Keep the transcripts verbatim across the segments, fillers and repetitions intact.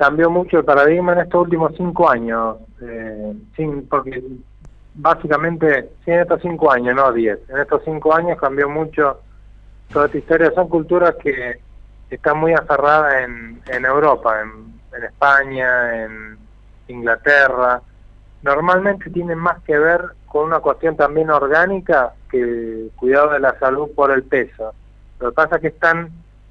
cambió mucho el paradigma en estos últimos cinco años, eh, sin, porque básicamente, sí, en estos cinco años, no diez, en estos cinco años cambió mucho toda esta historia. Son culturas que están muy aferradas en, en Europa, en, en España, en Inglaterra. Normalmente tienen más que ver con una cuestión también orgánica que el cuidado de la salud por el peso. Lo que pasa es que es tan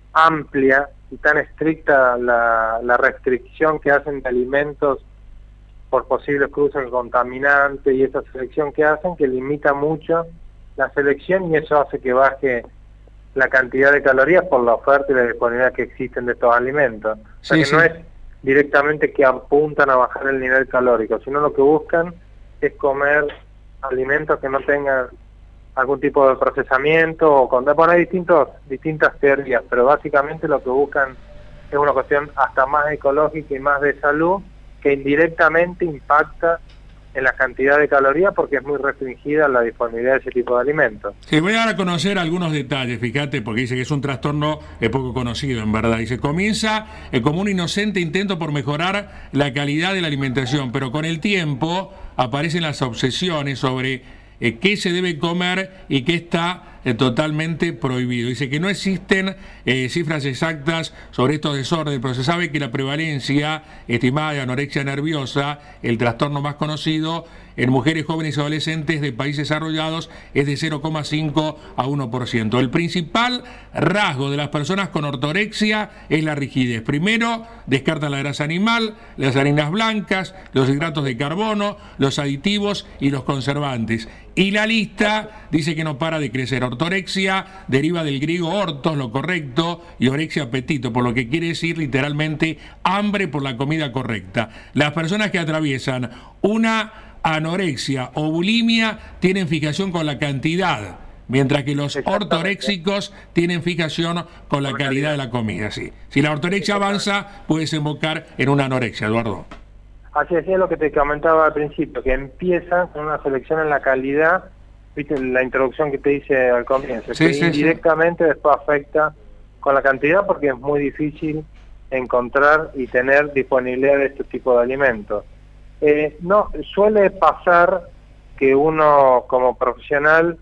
amplia y tan estricta la, la restricción que hacen de alimentos por posibles cruces contaminantes y esa selección que hacen, que limita mucho la selección, y eso hace que baje la cantidad de calorías por la oferta y la disponibilidad que existen de estos alimentos. O sea, Sí, que sí. no es directamente que apuntan a bajar el nivel calórico, sino lo que buscan es comer alimentos que no tengan algún tipo de procesamiento, o con, bueno, hay distintos, distintas teorías, pero básicamente lo que buscan es una cuestión hasta más ecológica y más de salud, que indirectamente impacta en la cantidad de calorías porque es muy restringida la disponibilidad de ese tipo de alimentos. Sí, voy a dar a conocer algunos detalles, fíjate, porque dice que es un trastorno eh, poco conocido, en verdad. Dice, comienza eh, como un inocente intento por mejorar la calidad de la alimentación, pero con el tiempo aparecen las obsesiones sobre eh, qué se debe comer y qué está eh, totalmente prohibido. Dice que no existen eh, cifras exactas sobre estos desórdenes, pero se sabe que la prevalencia estimada de anorexia nerviosa, el trastorno más conocido en mujeres jóvenes y adolescentes de países desarrollados, es de cero coma cinco a uno por ciento. El principal rasgo de las personas con ortorexia es la rigidez. Primero, descartan la grasa animal, las harinas blancas, los hidratos de carbono, los aditivos y los conservantes. Y la lista dice que no para de crecer. Ortorexia deriva del griego ortos, lo correcto, y orexia, apetito, por lo que quiere decir literalmente hambre por la comida correcta. Las personas que atraviesan una anorexia o bulimia tienen fijación con la cantidad, mientras que los ortoréxicos tienen fijación con la calidad de la comida. Sí. Si la ortorexia avanza, puede desembocar en una anorexia, Eduardo. Así es, es lo que te comentaba al principio, que empieza con una selección en la calidad, viste la introducción que te hice al comienzo, Sí, que sí, indirectamente sí. Después afecta con la cantidad porque es muy difícil encontrar y tener disponibilidad de este tipo de alimentos. Eh, no, suele pasar que uno como profesional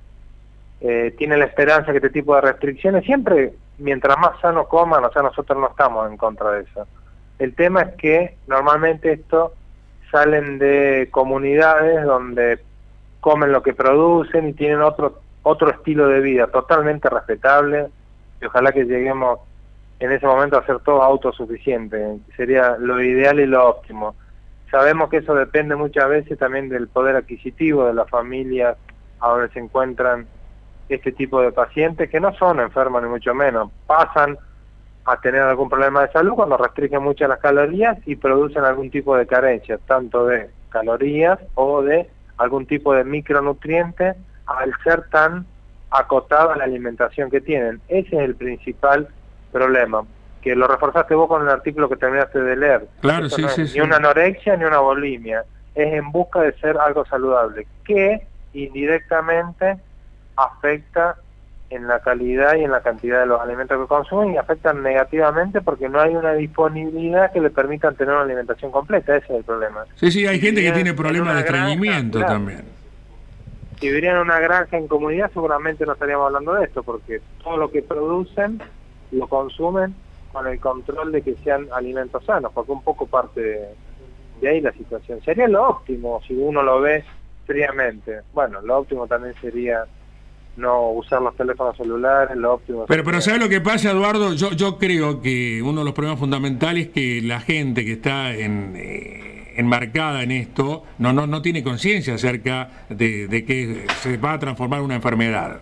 eh, tiene la esperanza que este tipo de restricciones, siempre mientras más sano coman, o sea, nosotros no estamos en contra de eso. El tema es que normalmente esto salen de comunidades donde comen lo que producen y tienen otro otro estilo de vida totalmente respetable, y ojalá que lleguemos en ese momento a ser todos autosuficientes, sería lo ideal y lo óptimo. Sabemos que eso depende muchas veces también del poder adquisitivo de las familias a donde se encuentran este tipo de pacientes, que no son enfermos ni mucho menos, pasan a tener algún problema de salud cuando restringen mucho las calorías y producen algún tipo de carencia, tanto de calorías o de algún tipo de micronutrientes, al ser tan acotada la alimentación que tienen. Ese es el principal problema, que lo reforzaste vos con el artículo que terminaste de leer. Claro, Eso sí, no sí, es sí. ni una anorexia ni una bulimia, es en busca de ser algo saludable, que indirectamente afecta en la calidad y en la cantidad de los alimentos que consumen, y afectan negativamente porque no hay una disponibilidad que le permitan tener una alimentación completa. Ese es el problema. Sí, sí, hay si gente que vivían tiene en problemas una de estreñimiento granja, también. Si vivirían en una granja en comunidad, seguramente no estaríamos hablando de esto, porque todo lo que producen lo consumen con el control de que sean alimentos sanos, porque un poco parte de, de ahí la situación. Sería lo óptimo si uno lo ve fríamente. Bueno, lo óptimo también sería no usar los teléfonos celulares, lo óptimo. Pero, pero sería... ¿sabes lo que pasa, Eduardo? Yo, yo creo que uno de los problemas fundamentales es que la gente que está en, eh, enmarcada en esto no, no, no tiene conciencia acerca de, de que se va a transformar en una enfermedad.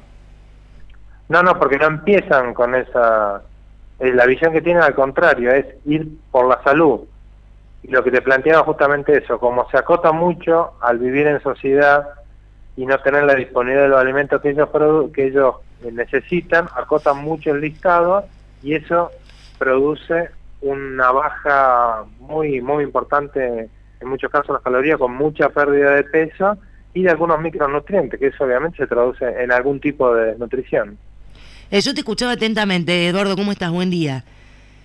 No, no, porque no empiezan con esa... Eh, la visión que tienen al contrario, es ir por la salud. Y lo que te planteaba justamente eso, como se acota mucho al vivir en sociedad y no tener la disponibilidad de los alimentos que ellos produ que ellos necesitan, acotan mucho el listado, y eso produce una baja muy muy importante, en muchos casos las calorías, con mucha pérdida de peso y de algunos micronutrientes, que eso obviamente se traduce en algún tipo de desnutrición. Eh, yo te escuchaba atentamente, Eduardo, ¿cómo estás? Buen día.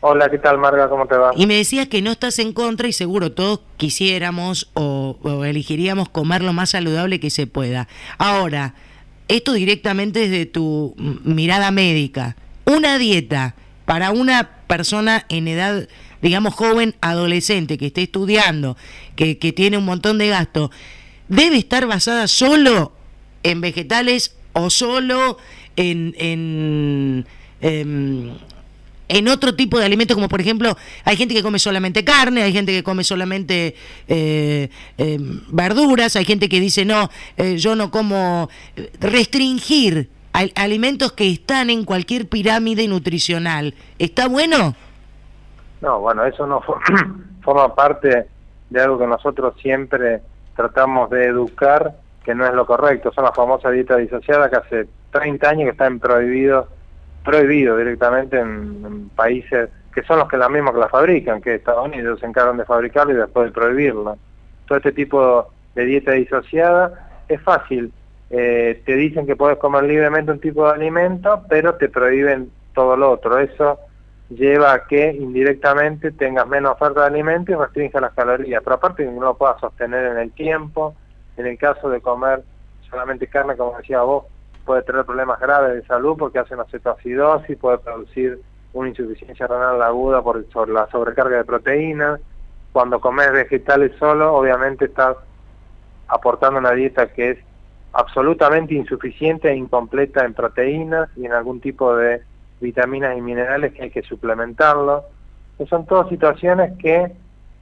Hola, ¿qué tal, Marga? ¿Cómo te va? Y me decías que no estás en contra y seguro todos quisiéramos o, o elegiríamos comer lo más saludable que se pueda. Ahora, esto directamente desde tu mirada médica. Una dieta para una persona en edad, digamos, joven, adolescente, que esté estudiando, que, que tiene un montón de gasto, ¿debe estar basada solo en vegetales o solo en... en, en en otro tipo de alimentos, como por ejemplo, hay gente que come solamente carne, hay gente que come solamente eh, eh, verduras, hay gente que dice, no, eh, yo no como, restringir a, alimentos que están en cualquier pirámide nutricional, ¿está bueno? No, bueno, eso no for forma parte de algo que nosotros siempre tratamos de educar, que no es lo correcto. Son las famosas dietas disociadas que hace treinta años que están prohibidos prohibido directamente en, en países que son los que la misma que la fabrican, que Estados Unidos se encargan de fabricarla y después de prohibirla. Todo este tipo de dieta disociada es fácil. Eh, te dicen que puedes comer libremente un tipo de alimento, pero te prohíben todo lo otro. Eso lleva a que indirectamente tengas menos oferta de alimento y restringe las calorías. Pero aparte que no lo puedas sostener en el tiempo. En el caso de comer solamente carne, como decía vos, puede tener problemas graves de salud porque hace una cetoacidosis, puede producir una insuficiencia renal aguda por sobre la sobrecarga de proteínas. Cuando comes vegetales solo, obviamente estás aportando una dieta que es absolutamente insuficiente e incompleta en proteínas y en algún tipo de vitaminas y minerales que hay que suplementarlo. Que son todas situaciones que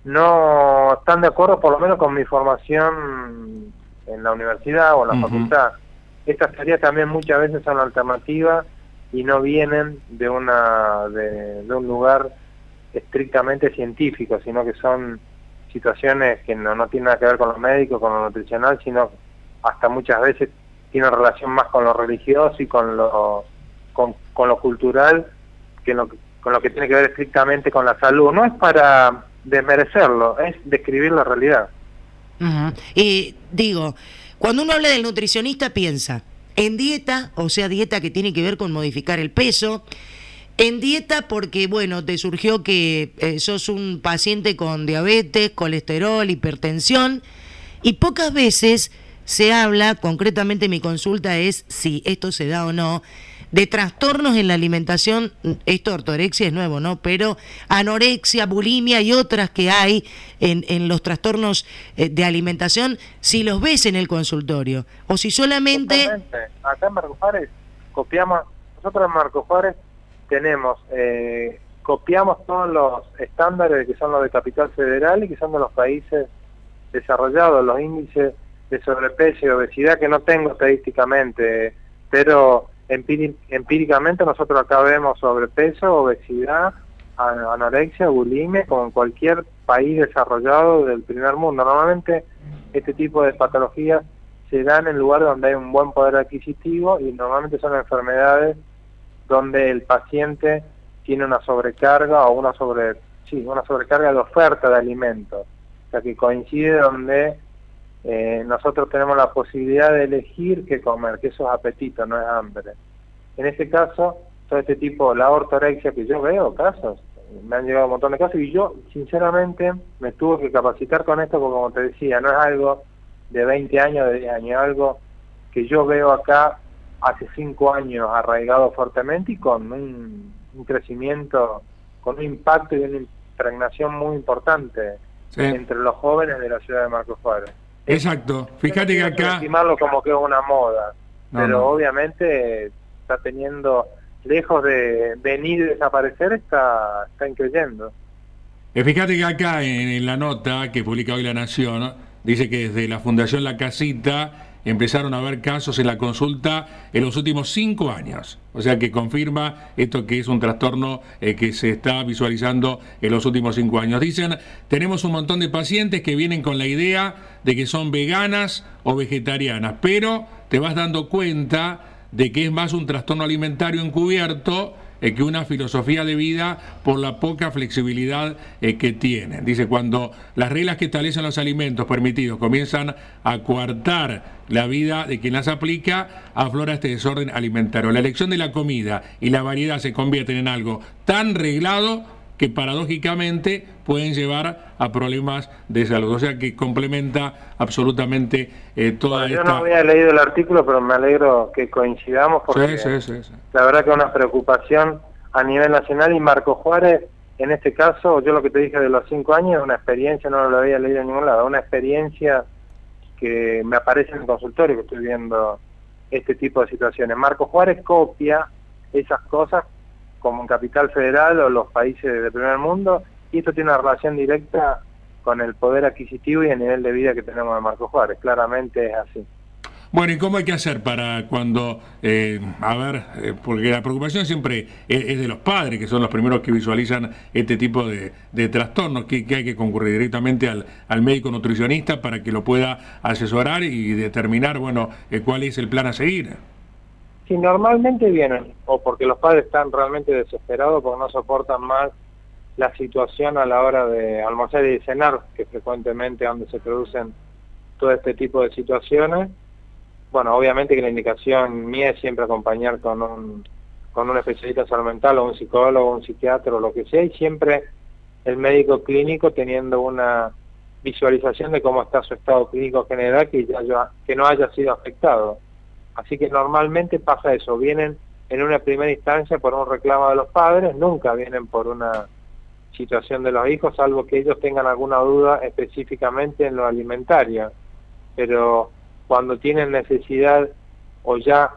no están de acuerdo, por lo menos con mi formación en la universidad o en la uh-huh. facultad. Estas teorías también muchas veces son alternativas y no vienen de una de, de un lugar estrictamente científico, sino que son situaciones que no, no tienen nada que ver con lo médico, con lo nutricional, sino hasta muchas veces tienen relación más con lo religioso y con lo con, con lo cultural que lo, con lo que tiene que ver estrictamente con la salud. No es para desmerecerlo, es describir la realidad. Uh-huh. Y digo, cuando uno habla del nutricionista piensa en dieta, o sea, dieta que tiene que ver con modificar el peso, en dieta porque, bueno, te surgió que eh, sos un paciente con diabetes, colesterol, hipertensión, y pocas veces se habla, concretamente mi consulta es si esto se da o no, de trastornos en la alimentación. Esto ortorexia es nuevo, ¿no? Pero anorexia, bulimia y otras que hay en, en los trastornos eh, de alimentación, si los ves en el consultorio, o si solamente... Totalmente. Acá en Marco Juárez copiamos, nosotros en Marco Juárez tenemos, eh, copiamos todos los estándares que son los de Capital Federal y que son de los países desarrollados, los índices de sobrepeso y obesidad que no tengo estadísticamente, pero empíricamente nosotros acá vemos sobrepeso, obesidad, anorexia, bulimia, como en cualquier país desarrollado del primer mundo. Normalmente este tipo de patologías se dan en lugares donde hay un buen poder adquisitivo y normalmente son enfermedades donde el paciente tiene una sobrecarga o una sobre sí, una sobrecarga de oferta de alimentos. O sea que coincide donde Eh, nosotros tenemos la posibilidad de elegir qué comer, que eso es apetito, no es hambre. En este caso, todo este tipo, la ortorexia, que yo veo casos, me han llegado un montón de casos, y yo sinceramente me tuve que capacitar con esto, porque como te decía, no es algo de veinte años, de diez años, algo que yo veo acá hace cinco años arraigado fuertemente y con un, un crecimiento, con un impacto y una impregnación muy importante sí. entre los jóvenes de la ciudad de Marco Juárez. Exacto, fíjate que acá... estimarlo como que es una moda, no, pero no. obviamente está teniendo, lejos de venir y desaparecer, está, está increyendo. Eh, fíjate que acá en, en la nota que publica hoy La Nación, ¿no? Dice que desde la Fundación La Casita empezaron a haber casos en la consulta en los últimos cinco años. O sea que confirma esto que es un trastorno eh, que se está visualizando en los últimos cinco años. Dicen, tenemos un montón de pacientes que vienen con la idea de que son veganas o vegetarianas, pero te vas dando cuenta de que es más un trastorno alimentario encubierto eh, que una filosofía de vida por la poca flexibilidad eh, que tienen. Dice, cuando las reglas que establecen los alimentos permitidos comienzan a coartar la vida de quien las aplica, aflora este desorden alimentario. La elección de la comida y la variedad se convierten en algo tan reglado que paradójicamente pueden llevar a problemas de salud. O sea que complementa absolutamente eh, toda bueno, esta... Yo no había leído el artículo, pero me alegro que coincidamos porque sí, sí, sí, sí. La verdad que es una preocupación a nivel nacional, y Marco Juárez, en este caso, yo lo que te dije de los cinco años, es una experiencia, no lo había leído en ningún lado, una experiencia que me aparece en el consultorio, que estoy viendo este tipo de situaciones. Marco Juárez copia esas cosas como en Capital Federal o los países del primer mundo, y esto tiene una relación directa con el poder adquisitivo y el nivel de vida que tenemos de Marco Juárez. Claramente es así. Bueno, ¿y cómo hay que hacer para cuando, eh, a ver, eh, porque la preocupación siempre es, es de los padres, que son los primeros que visualizan este tipo de, de trastornos, que, que hay que concurrir directamente al, al médico nutricionista para que lo pueda asesorar y determinar, bueno, eh, cuál es el plan a seguir? Si normalmente vienen, o porque los padres están realmente desesperados porque no soportan más la situación a la hora de almorzar y de cenar, que frecuentemente es donde se producen todo este tipo de situaciones. Bueno, obviamente que la indicación mía es siempre acompañar con un, con un especialista de salud mental o un psicólogo, un psiquiatra o lo que sea, y siempre el médico clínico teniendo una visualización de cómo está su estado clínico general, que, ya, que no haya sido afectado. Así que normalmente pasa eso, vienen en una primera instancia por un reclamo de los padres, nunca vienen por una situación de los hijos, salvo que ellos tengan alguna duda específicamente en lo alimentario. Pero cuando tienen necesidad o ya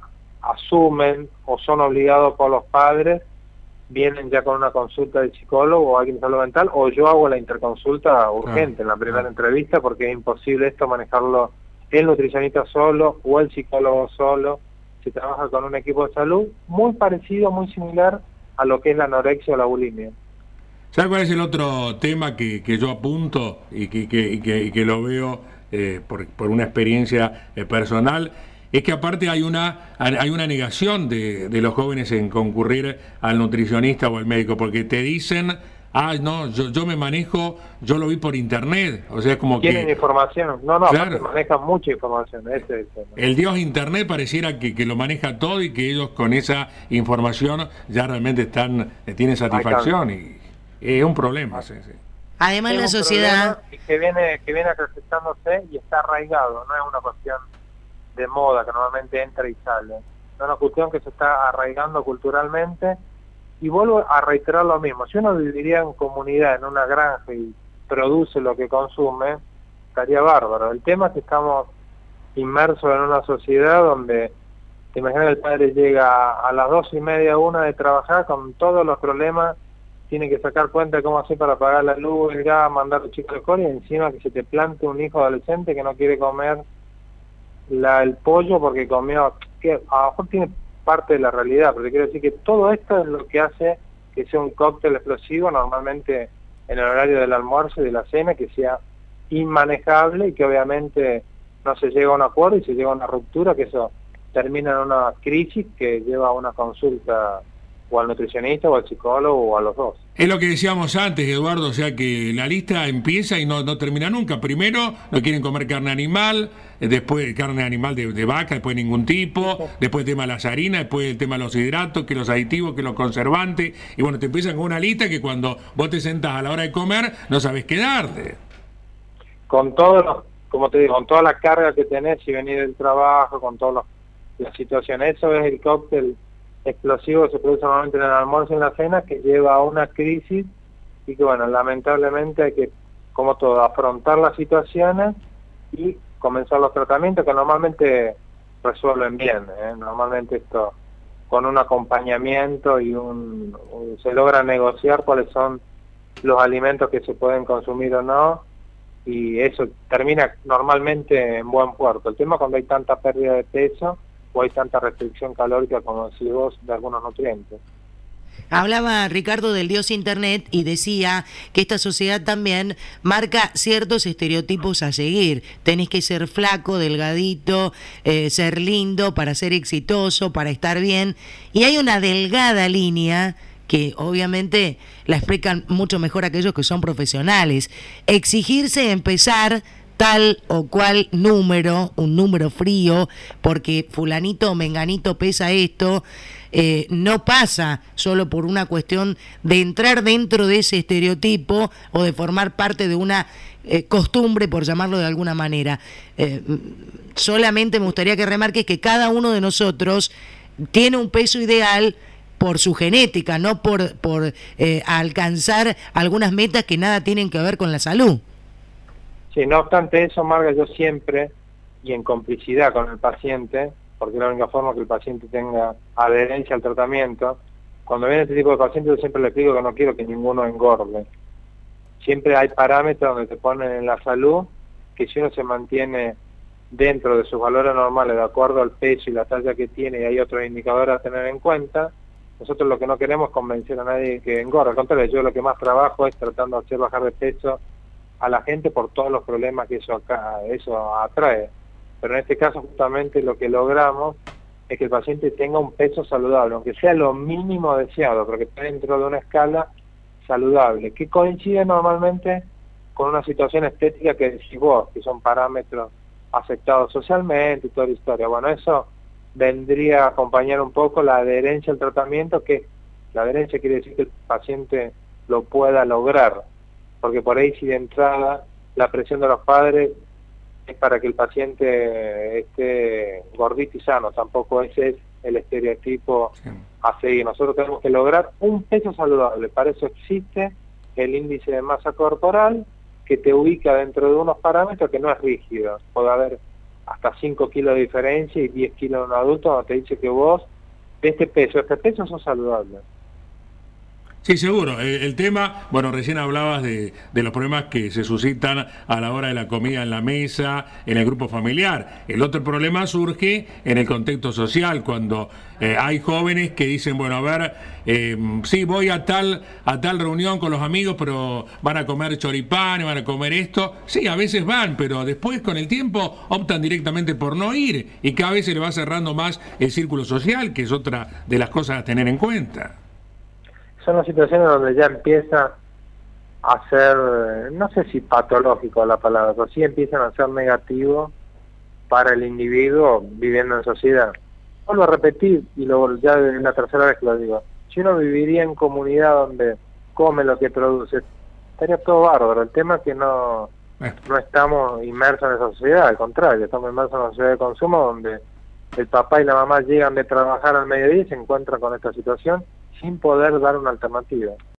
asumen o son obligados por los padres, vienen ya con una consulta del psicólogo o alguien de salud mental, o yo hago la interconsulta urgente ah, en la primera ah. entrevista, porque es imposible esto manejarlo el nutricionista solo o el psicólogo solo. Se trabaja con un equipo de salud muy parecido, muy similar a lo que es la anorexia o la bulimia. ¿Sabes cuál es el otro tema que, que yo apunto y que, que, y que, y que lo veo eh, por, por una experiencia eh, personal? Es que aparte hay una hay una negación de, de los jóvenes en concurrir al nutricionista o al médico, porque te dicen, ah, no, yo, yo me manejo, yo lo vi por internet, o sea, es como ¿Tienen que... información? No, no, claro, manejan mucha información, ese es el tema. El dios internet pareciera que, que lo maneja todo y que ellos con esa información ya realmente están tienen satisfacción, y es un problema, sí, sí. Además, la sociedad que viene que viene acrecentándose y está arraigado, no es una cuestión de moda que normalmente entra y sale, es una cuestión que se está arraigando culturalmente. Y vuelvo a reiterar lo mismo, si uno viviría en comunidad, en una granja, y produce lo que consume, estaría bárbaro. El tema es que estamos inmersos en una sociedad donde, te imaginas, el padre llega a las dos y media, una de trabajar con todos los problemas, tiene que sacar cuenta de cómo hacer para pagar la luz, el gas, mandar a los chicos al cole, y encima que se te plante un hijo adolescente que no quiere comer la, el pollo porque comió, que a lo mejor tiene parte de la realidad, pero te quiero decir que todo esto es lo que hace que sea un cóctel explosivo, normalmente en el horario del almuerzo y de la cena, que sea inmanejable y que obviamente no se llega a un acuerdo y se llega a una ruptura, que eso termina en una crisis que lleva a una consulta o al nutricionista o al psicólogo o a los dos. Es lo que decíamos antes, Eduardo, o sea que la lista empieza y no, no termina nunca. Primero no quieren comer carne animal, después carne animal de, de vaca, después ningún tipo, después el tema de las harinas, después el tema de los hidratos, que los aditivos, que los conservantes, y bueno, te empiezan con una lista que cuando vos te sentás a la hora de comer no sabés qué darte. Con todos los, como te digo, con toda la carga que tenés si venís del trabajo, con todas las situaciones, eso es el cóctel explosivo que se produce normalmente en el almuerzo y en la cena, que lleva a una crisis y que, bueno, lamentablemente hay que, como todo, afrontar las situaciones y comenzar los tratamientos que normalmente resuelven bien, ¿eh? Normalmente esto, con un acompañamiento y un, un se logra negociar cuáles son los alimentos que se pueden consumir o no, y eso termina normalmente en buen puerto. El tema es cuando hay tanta pérdida de peso o hay tanta restricción calórica, como decís vos, de algunos nutrientes. Hablaba Ricardo del dios internet y decía que esta sociedad también marca ciertos estereotipos a seguir. Tenés que ser flaco, delgadito, eh, ser lindo para ser exitoso, para estar bien. Y hay una delgada línea que obviamente la explican mucho mejor aquellos que son profesionales. Exigirse empezar tal o cual número, un número frío, porque fulanito o menganito pesa esto, eh, no pasa solo por una cuestión de entrar dentro de ese estereotipo o de formar parte de una eh, costumbre, por llamarlo de alguna manera. Eh, solamente me gustaría que remarques que cada uno de nosotros tiene un peso ideal por su genética, no por, por eh, alcanzar algunas metas que nada tienen que ver con la salud. Sí, no obstante eso, Marga, yo siempre, y en complicidad con el paciente, porque es la única forma que el paciente tenga adherencia al tratamiento, cuando viene este tipo de pacientes yo siempre les digo que no quiero que ninguno engorde. Siempre hay parámetros donde te ponen en la salud, que si uno se mantiene dentro de sus valores normales, de acuerdo al peso y la talla que tiene, y hay otros indicadores a tener en cuenta, nosotros lo que no queremos es convencer a nadie que engorde. Al contrario, yo lo que más trabajo es tratando de hacer bajar de peso a la gente por todos los problemas que eso acá, eso atrae. Pero en este caso justamente lo que logramos es que el paciente tenga un peso saludable, aunque sea lo mínimo deseado, pero que esté dentro de una escala saludable, que coincide normalmente con una situación estética que decís vos, que son parámetros aceptados socialmente y toda la historia. Bueno, eso vendría a acompañar un poco la adherencia al tratamiento, que la adherencia quiere decir que el paciente lo pueda lograr, porque por ahí si de entrada la presión de los padres es para que el paciente esté gordito y sano, tampoco ese es el estereotipo sí. a seguir. Nosotros tenemos que lograr un peso saludable, para eso existe el índice de masa corporal, que te ubica dentro de unos parámetros que no es rígido. Puede haber hasta cinco kilos de diferencia y diez kilos de un adulto, donde te dice que vos, de este peso, este peso sos saludable. Sí, seguro. El, el tema, bueno, recién hablabas de, de los problemas que se suscitan a la hora de la comida en la mesa, en el grupo familiar. El otro problema surge en el contexto social, cuando eh, hay jóvenes que dicen, bueno, a ver, eh, sí, voy a tal, a tal reunión con los amigos, pero van a comer choripán, van a comer esto. Sí, a veces van, pero después con el tiempo optan directamente por no ir y cada vez se le va cerrando más el círculo social, que es otra de las cosas a tener en cuenta. Son las situaciones donde ya empieza a ser, no sé si patológico la palabra, pero sí empiezan a ser negativos para el individuo viviendo en sociedad. Vuelvo a repetir, y luego ya es la tercera vez que lo digo, si uno viviría en comunidad donde come lo que produce, estaría todo bárbaro. El tema es que no, no estamos inmersos en esa sociedad, al contrario, estamos inmersos en una sociedad de consumo donde el papá y la mamá llegan de trabajar al mediodía y se encuentran con esta situación sin poder dar una alternativa.